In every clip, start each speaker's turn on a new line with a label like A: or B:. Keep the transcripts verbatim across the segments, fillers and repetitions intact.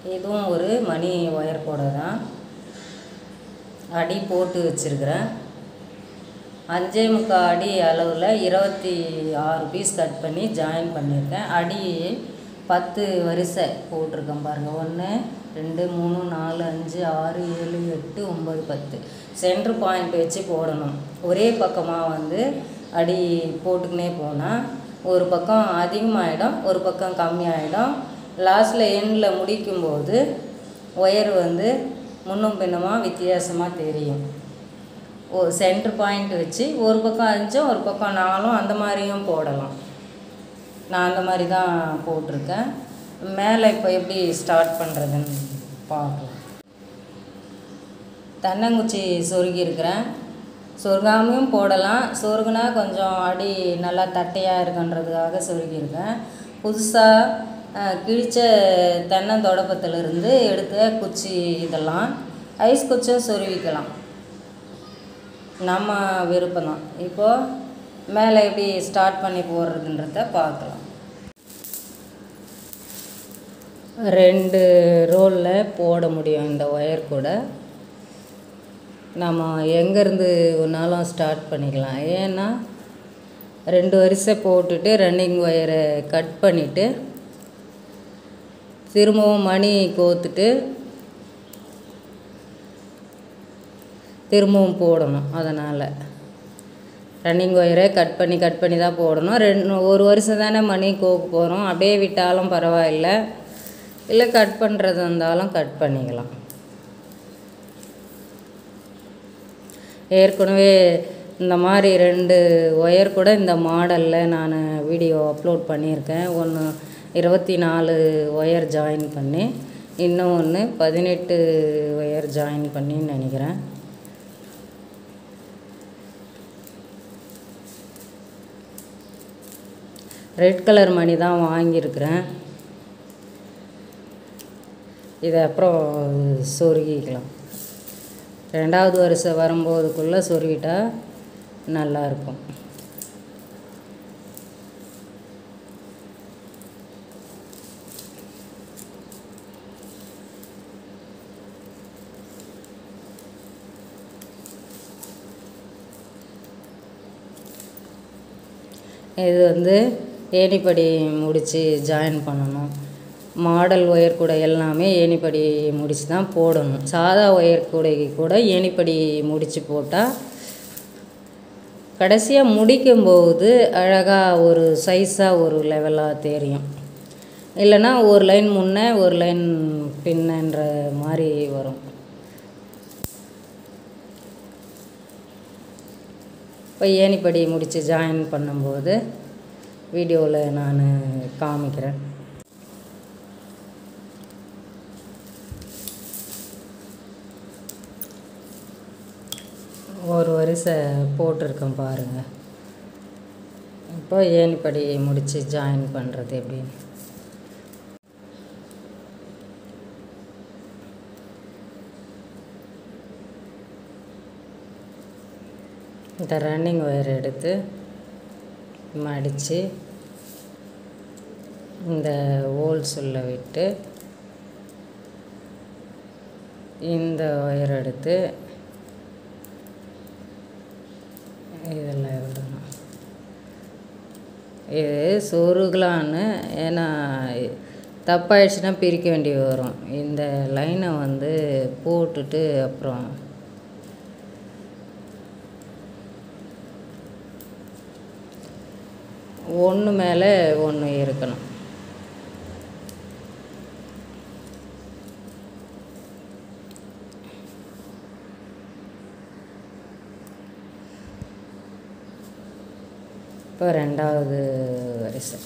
A: இதுவும் ஒரு மணி ஒயர் கூட தான். அடி போட்டு வச்சுருக்கிறேன். அஞ்சே முக்கால் அடி அளவில் இருபத்தி ஆறு பீஸ் கட் பண்ணி ஜாயின் பண்ணியிருக்கேன். அடி பத்து வரிசை போட்டிருக்கேன் பாருங்கள். ஒன்று ரெண்டு மூணு நாலு அஞ்சு ஆறு ஏழு எட்டு ஒம்பது பத்து. சென்ட்ரு பாயிண்ட் வச்சு போடணும். ஒரே பக்கமாக வந்து அடி போட்டுக்கினே போனால் ஒரு பக்கம் அதிகமாகிடும், ஒரு பக்கம் கம்மியாகிடும். லாஸ்ட்டில் எண்டில் முடிக்கும்போது ஒயர் வந்து முன்னும் பின்னமாக வித்தியாசமாக தெரியும். ஓ சென்ட்ரு பாயிண்ட் வச்சு ஒரு பக்கம் அஞ்சும் ஒரு பக்கம் நாலும் அந்த மாதிரியும் போடலாம். நான் அந்த மாதிரி தான் போட்டிருக்கேன். மேலே இப்போ எப்படி ஸ்டார்ட் பண்ணுறதுன்னு பார்க்கலாம். தென்னங்குச்சி சொருகியிருக்கிறேன். சொருகாமையும் போடலாம். சொருகுனா கொஞ்சம் அடி நல்லா தட்டையாக இருக்குன்றதுக்காக சொருகியிருக்கேன். புதுசாக கிழிச்ச தென்னந்தொடப்பத்திலிருந்து எடுத்த குச்சி இதெல்லாம் ஐஸ் குச்சியும் சொருவிக்கலாம், நம்ம விருப்பம் தான். இப்போது மேலே எப்படி ஸ்டார்ட் பண்ணி போடுறதுன்றத பார்க்கலாம். ரெண்டு ரோலில் போட முடியும் இந்த ஒயர் கூட. நம்ம எங்கேருந்து ஒன்றாலும் ஸ்டார்ட் பண்ணிக்கலாம். ஏன்னா ரெண்டு வரிசை போட்டுட்டு ரன்னிங் ஒயரை கட் பண்ணிவிட்டு திரும்பவும் மணி கோத்துட்டு திரும்பவும் போடணும். அதனால் ரன்னிங் ஒயரை கட் பண்ணி கட் பண்ணி தான் போடணும். ரெண்டு ஒரு வருஷம் தானே மணி கோக்க போகிறோம். அப்படியே விட்டாலும் பரவாயில்லை, இல்லை கட் பண்ணுறது இருந்தாலும் கட் பண்ணிக்கலாம். ஏற்கனவே இந்த மாதிரி ரெண்டு ஒயர் கூட இந்த மாடலில் நான் வீடியோ அப்லோட் பண்ணியிருக்கேன். ஒன்று இருபத்தி நாலு ஒயர் ஜாயின் பண்ணி, இன்னும் ஒன்று பதினெட்டு ஒயர் ஜாயின் பண்ணின்னு நினைக்கிறேன். ரெட் கலர் மணி தான் வாங்கியிருக்கிறேன். இதை அப்புறம் சொருகிக்கலாம். ரெண்டாவது வருஷம் வரும்போதுக்குள்ளே சொருகிட்டா நல்லாயிருக்கும். இது வந்து ஏணிப்படி முடித்து ஜாயின் பண்ணணும். மாடல் ஒயர் கூட எல்லாமே ஏணிப்படி முடித்து தான் போடணும். சாதா ஒயர் கூடைக்கு கூட ஏணிப்படி முடித்து போட்டால் கடைசியாக முடிக்கும்போது அழகாக ஒரு சைஸாக ஒரு லெவலாக தெரியும். இல்லைன்னா ஒரு லைன் முன்னே ஒரு லைன் பின்னன்ற மாதிரி வரும். இப்போ ஏணிப்படி முடித்து ஜாயின் பண்ணும்போது வீடியோவில் நான் காமிக்கிறேன். ஒரு வரிசை போட்டிருக்கேன் பாருங்கள். இப்போ ஏணிப்படி முடித்து ஜாயின் பண்ணுறது எப்படின்னு. இந்த ரன்னிங் ஒயர் எடுத்து மடித்து இந்த ஹோல்ஸ் உள்ள விட்டு இந்த ஒயர் எடுத்து இதெல்லாம் விடணும். இது சொருகலான்னு, ஏன்னா தப்பாயிடுச்சுன்னா பிரிக்க வேண்டி வரும். இந்த லைனை வந்து போட்டுட்டு அப்புறம் ஒன்று மேலே ஒன்று இருக்கணும். இப்போ ரெண்டாவது வரிசை.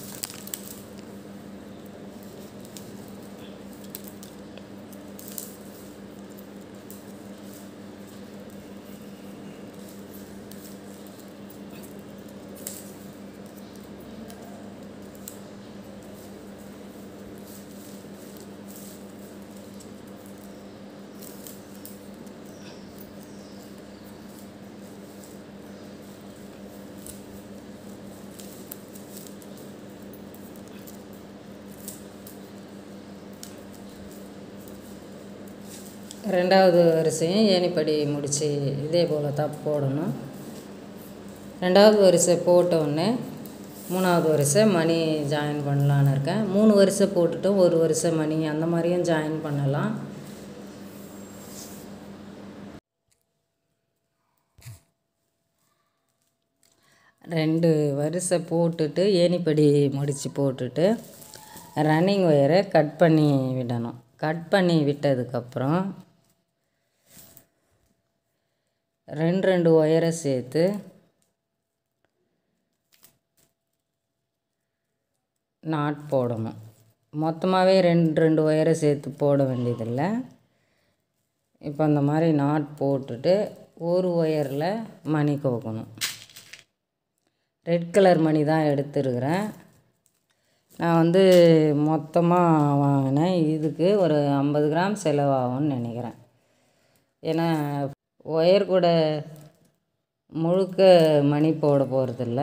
A: ரெண்டாவது வரிசையும் ஏணிப்படி முடித்து இதே போல் தான் போடணும். ரெண்டாவது வரிசை போட்ட உடனே மூணாவது வரிசை மணி ஜாயின் பண்ணலான்னு இருக்கேன். மூணு வரிசை போட்டுட்டு ஒரு வரிசை மணி அந்த மாதிரியும் ஜாயின் பண்ணலாம். ரெண்டு வரிசை போட்டுட்டு ஏணிப்படி முடித்து போட்டுட்டு ரன்னிங் ஒயரை கட் பண்ணி விடணும். கட் பண்ணி விட்டதுக்கப்புறம் ரெண்டு ரெண்டு ஒயரை சேர்த்து நாட் போடணும். மொத்தமாகவே ரெண்டு ரெண்டு ஒயரை சேர்த்து போட வேண்டியதில்லை. இப்போ அந்த மாதிரி நாட் போட்டுட்டு ஒரு ஒயரில் மணி கோக்கணும். ரெட் கலர் மணி தான் எடுத்துருக்கிறேன். நான் வந்து மொத்தமாக வாங்கினேன். இதுக்கு ஒரு ஐம்பது கிராம் செலவாகும்னு நினைக்கிறேன். ஏன்னா ஒயர் கூட முழுக்க மணி போட போகிறதில்ல.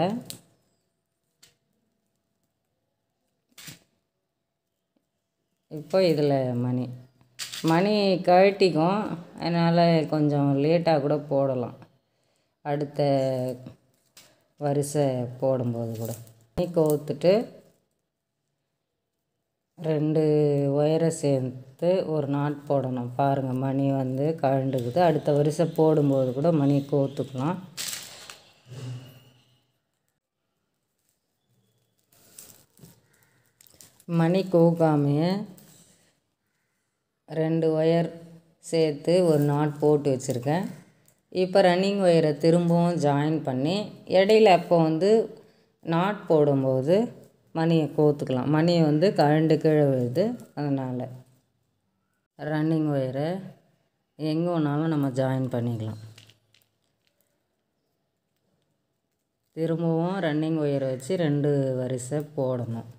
A: இப்போ இதில் மணி மணி கழட்டிக்கும். அதனால் கொஞ்சம் லேட்டாக கூட போடலாம். அடுத்த வரிசை போடும்போது கூட மணி கோத்துட்டு ரெண்டு ஒயரை சேர்த்து ஒரு நாட் போடணும். பாருங்கள், மணி வந்து கழண்டுக்குது. அடுத்த வரிசை போடும்போது கூட மணி கோத்துக்கலாம். மணி கோக்காமையே ரெண்டு ஒயர் சேர்த்து ஒரு நாட் போட்டு வச்சுருக்கேன். இப்போ ரன்னிங் ஒயரை திரும்பவும் ஜாயின் பண்ணி இடையில அப்போ வந்து நாட் போடும்போது மணியை கோத்துக்கலாம். மணி வந்து கழண்டு கீழே விழுது. அதனால் ரன்னிங் ஒயரை எங்கே வேணாலும் நம்ம ஜாயின் பண்ணிக்கலாம். திரும்பவும் ரன்னிங் ஒயரை வச்சு ரெண்டு வரிசை போடணும்.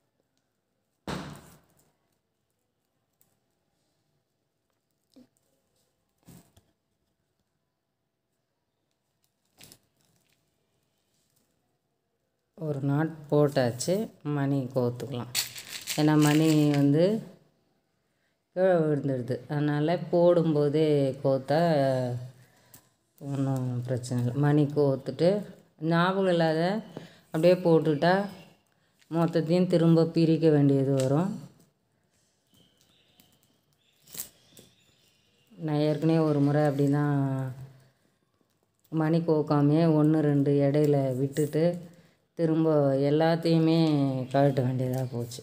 A: ஒரு நாட் போட்டாச்சு. மணி கோத்துக்கலாம். ஏன்னா மணி வந்து கீழே விழுந்துடுது. அதனால் போடும்போதே கோத்தா ஒன்றும் பிரச்சனை இல்லை. மணி கோத்துட்டு ஞாபகம் இல்லாத அப்படியே போட்டுட்டா மொத்தத்தையும் திரும்ப பிரிக்க வேண்டியது வரும். நான் ஏற்கனவே ஒரு முறை அப்படி தான் மணி கோக்காமையே ஒன்று ரெண்டு இடையில விட்டுட்டு திரும்ப எல்லாத்தையுமே கழட்ட வேண்டியதாக போச்சு.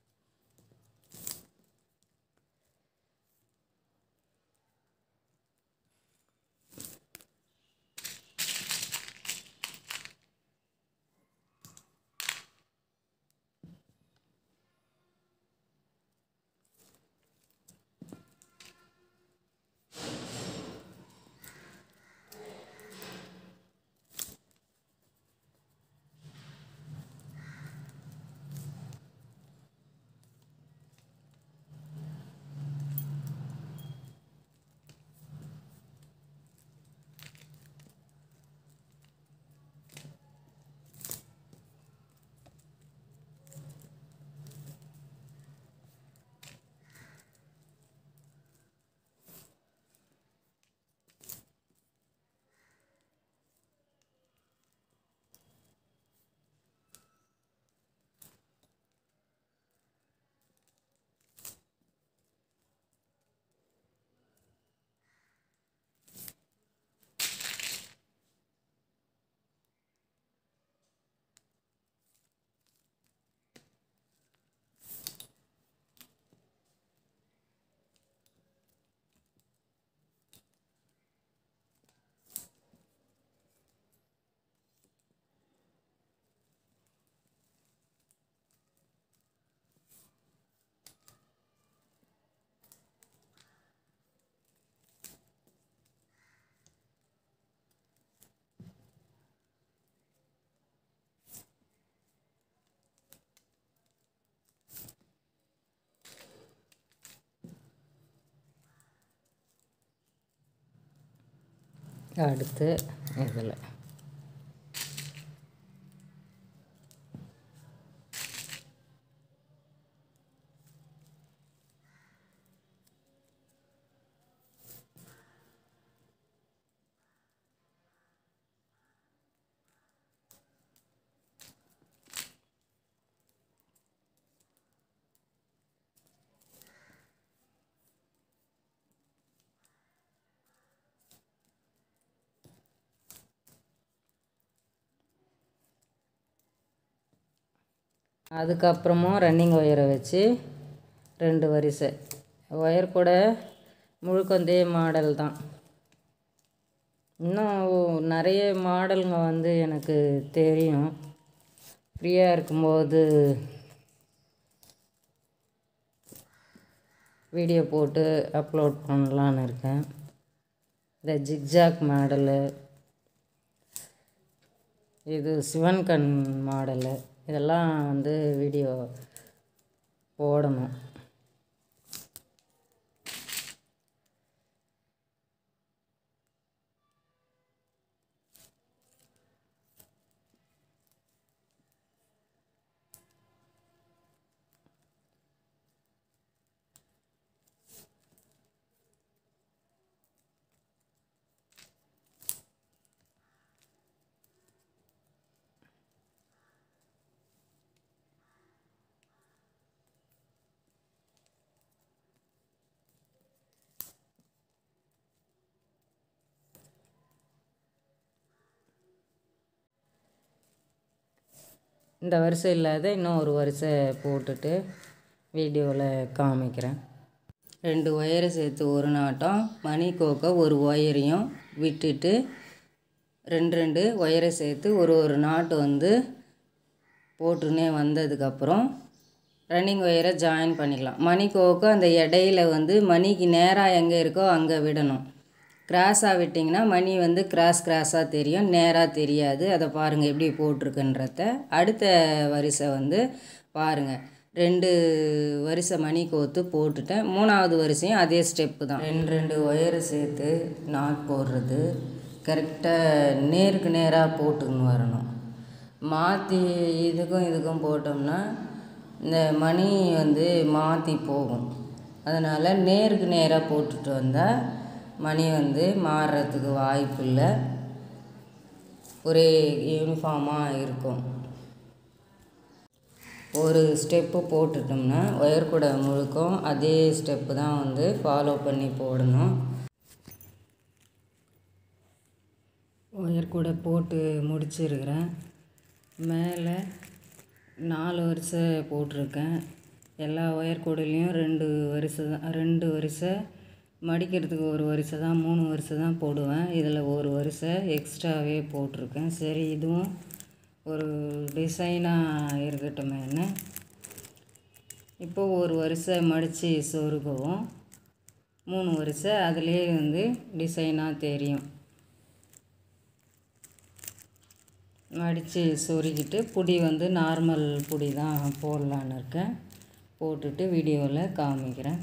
A: அடுத்து இதில் அதுக்கப்புறமும் ரன்னிங் ஒயரை வச்சு ரெண்டு வரிசை ஒயர் கூட முழுக்கந்தே மாடல் தான். இன்னும் நிறைய மாடலுங்க வந்து எனக்கு தெரியும். ஃப்ரீயாக இருக்கும்போது வீடியோ போட்டு அப்லோட் பண்ணலான்னு இருக்கேன். இந்த ஜிக்ஜாக் மாடலு, இது சிவன்கண் மாடலு, இதெல்லாம் வந்து வீடியோ போடணும். இந்த வரிசை இல்லாத இன்னும் ஒரு வரிசை போட்டுட்டு வீடியோவில் காமிக்கிறேன். ரெண்டு ஒயரை சேர்த்து ஒரு நாட்டம், மணி கோக்க ஒரு ஒயரையும் விட்டுட்டு ரெண்டு ரெண்டு ஒயரை சேர்த்து ஒரு ஒரு நாட்டு வந்து போட்டுன்னே வந்ததுக்கப்புறம் ரன்னிங் ஒயரை ஜாயின் பண்ணிக்கலாம். மணி கோக்க அந்த இடையில வந்து மணிக்கு நேராக எங்கே இருக்கோ அங்கே விடணும். கிராஸாக விட்டிங்கன்னா மணி வந்து கிராஸ் கிராஸாக தெரியும், நேராக தெரியாது. அதை பாருங்கள் எப்படி போட்டிருக்குன்றத. அடுத்த வரிசை வந்து பாருங்கள், ரெண்டு வரிசை மணி கோத்து போட்டுட்டேன். மூணாவது வரிசையும் அதே ஸ்டெப்பு தான். ரெண்டு ரெண்டு ஒயரை சேர்த்து நாட் போடுறது கரெக்டாக நேருக்கு நேராக போட்டுன்னு வரணும். மாற்றி இதுக்கும் இதுக்கும் போட்டோம்னா இந்த மணி வந்து மாற்றி போகும். அதனால் நேருக்கு நேராக போட்டுட்டு வந்தால் மணி வந்து மாறுறதுக்கு வாய்ப்பு இல்லை, ஒரே யூனிஃபார்மாக இருக்கும். ஒரு ஸ்டெப்பு போட்டுட்டோம்னா ஒயர் கூட முழுக்கும் அதே ஸ்டெப்பு தான் வந்து ஃபாலோ பண்ணி போடணும். ஒயர் கூட போட்டு முடிச்சிருக்கிறேன். மேலே நாலு வரிசை போட்டிருக்கேன். எல்லா ஒயர் கூடையிலையும் ரெண்டு வரிசை தான், ரெண்டு வரிசை மடிக்கிறதுக்கு ஒரு வரிசை தான், மூணு வரிசை தான் போடுவேன். இதில் ஒரு வரிசை எக்ஸ்ட்ராவே போட்டிருக்கேன். சரி, இதுவும் ஒரு டிசைனாக இருக்கட்டுமேன்னு இப்போது ஒரு வரிசை மடித்து சொருகவும், மூணு வரிசை அதிலே வந்து டிசைனாக தெரியும். மடித்து சொருகிட்டு புடி வந்து நார்மல் புடி தான் போடலான்னு இருக்கேன். போட்டுட்டு வீடியோவில் காமிக்கிறேன்.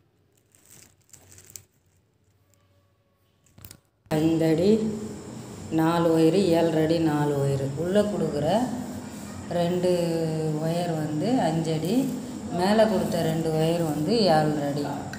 A: அஞ்சடி நாலு ஒயரு, ஏழரை அடி நாலு ஒயரு உள்ளே கொடுக்குற ரெண்டு ஒயர் வந்து அஞ்சடி, மேலே கொடுத்த ரெண்டு ஒயர் வந்து ஏழரை அடி.